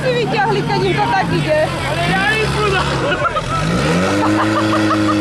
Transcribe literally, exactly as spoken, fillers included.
si vyťahli, keď im to tak ide. Ale ja ich